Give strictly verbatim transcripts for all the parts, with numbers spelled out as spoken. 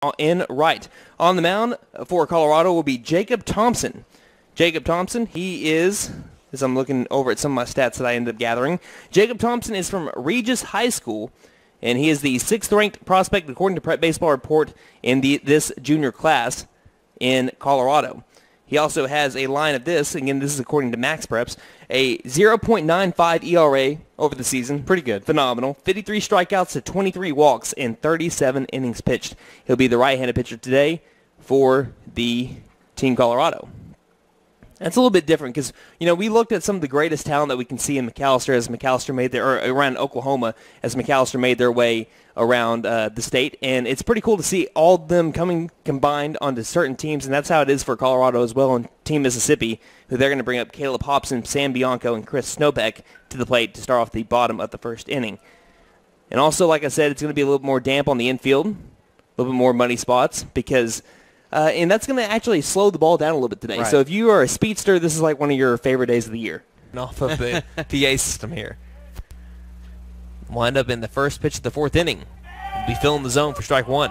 in right. On the mound for Colorado will be Jacob Thompson. Jacob Thompson, he is, as I'm looking over at some of my stats that I ended up gathering, Jacob Thompson is from Regis High School, and he is the sixth-ranked prospect according to Prep Baseball Report in the this junior class in Colorado. He also has a line of this, again, this is according to Max Preps, a zero point nine five E R A over the season. Pretty good. Phenomenal. fifty-three strikeouts to twenty-three walks in thirty-seven innings pitched. He'll be the right-handed pitcher today for the Team Colorado. That's a little bit different because, you know, we looked at some of the greatest talent that we can see in McAllister as McAllister made their, or around Oklahoma as McAllister made their way around uh, the state. And it's pretty cool to see all of them coming combined onto certain teams. And that's how it is for Colorado as well and Team Mississippi, who they're going to bring up Caleb Hobson, Sam Bianco, and Chris Snowbeck to the plate to start off the bottom of the first inning. And also, like I said, it's going to be a little bit more damp on the infield, a little bit more muddy spots because... Uh, and that's going to actually slow the ball down a little bit today. Right. So if you are a speedster, this is like one of your favorite days of the year. Off of the P A system here. Wind up in the first pitch of the fourth inning. We'll be filling the zone for strike one.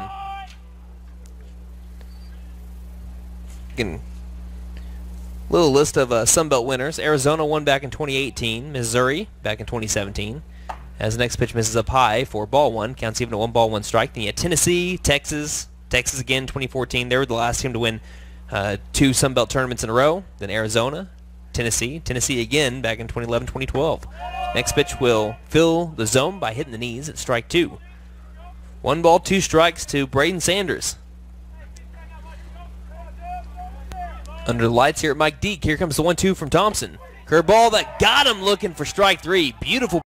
Again, little list of uh, Sun Belt winners. Arizona won back in twenty eighteen. Missouri back in twenty seventeen. As the next pitch misses up high for ball one. Counts even to one ball, one strike. Then you have Tennessee, Texas... Texas again, twenty fourteen. They were the last team to win uh, two Sun Belt tournaments in a row. Then Arizona, Tennessee. Tennessee again back in twenty eleven, twenty twelve. Next pitch will fill the zone by hitting the knees at strike two. One ball, two strikes to Braden Sanders. Under the lights here at Mike Deek. Here comes the one two from Thompson. Curveball that got him looking for strike three. Beautiful.